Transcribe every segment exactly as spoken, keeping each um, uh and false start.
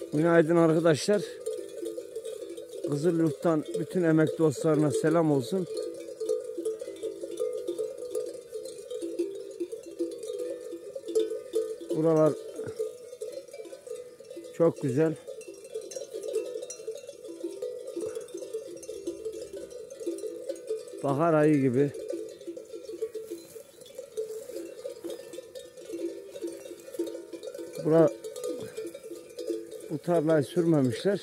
Günaydın arkadaşlar. Kızılyurt'tan bütün emek dostlarına selam olsun. Buralar çok güzel. Bahar ayı gibi. Bura, bu tarlayı sürmemişler.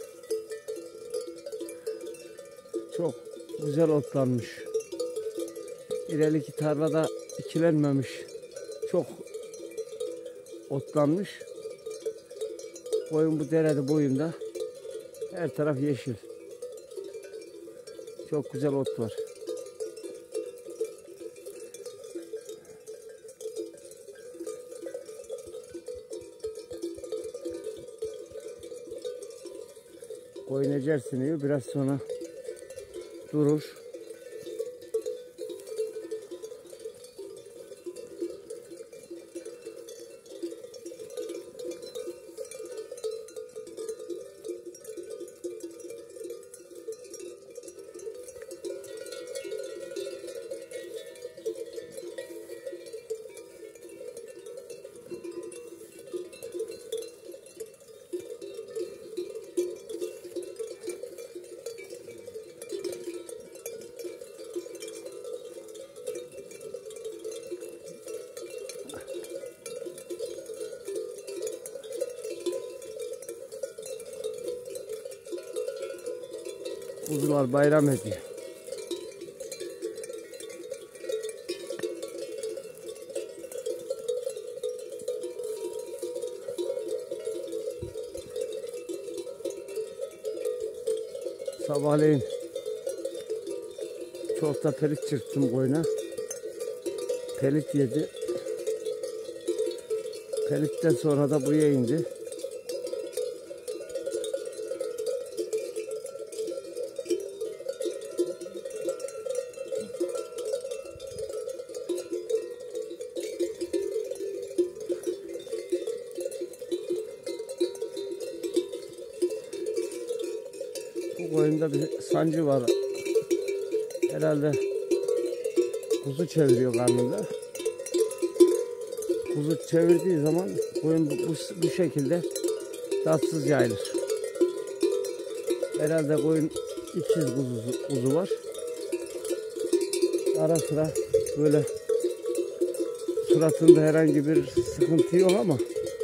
Çok güzel otlanmış. İleriki tarlada ikilenmemiş. Çok otlanmış. Koyun bu derede boyunda. Her taraf yeşil. Çok güzel ot var. Koyun ecersiniyor. Biraz sonra durur. Kuzular bayram ediyor. Sabahleyin çok da pelit çırptım koyuna. Pelit yedi. Pelitten sonra da buraya indi. Bu koyunda bir sancı var. Herhalde kuzu çeviriyor karnında. Kuzu çevirdiği zaman koyun bu, bu, bu şekilde tatsız yayılır. Herhalde koyun ikiz kuzu, kuzu var. Ara sıra böyle suratında herhangi bir sıkıntı yok ama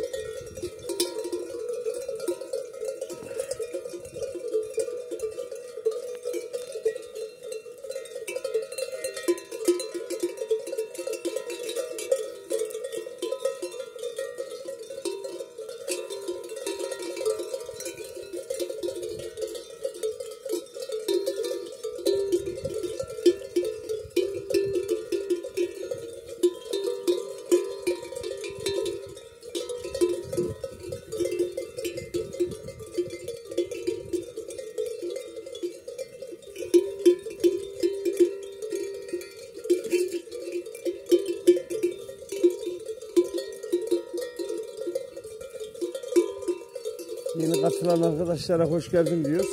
yeni katılan arkadaşlara hoş geldin diyoruz.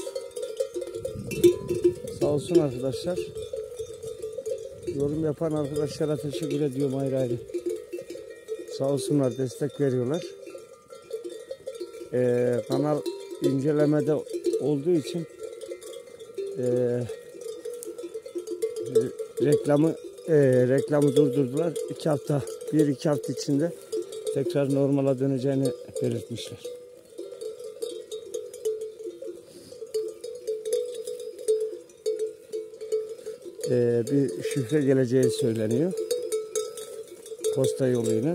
Sağ olsun arkadaşlar. Yorum yapan arkadaşlara teşekkür ediyorum ayrı ayrı. Sağ olsunlar, destek veriyorlar. Ee, kanal incelemede olduğu için e, reklamı e, reklamı durdurdular. İki hafta, bir iki hafta içinde tekrar normala döneceğini belirtmişler. Ee, bir şifre geleceği söyleniyor. Posta yoluyla.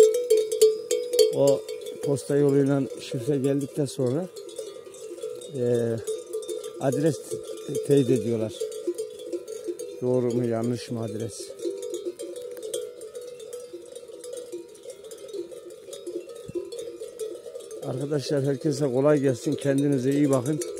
O posta yoluyla şifre geldikten sonra e, adres teyit ediyorlar. Doğru mu yanlış mı adres? Arkadaşlar herkese kolay gelsin. Kendinize iyi bakın.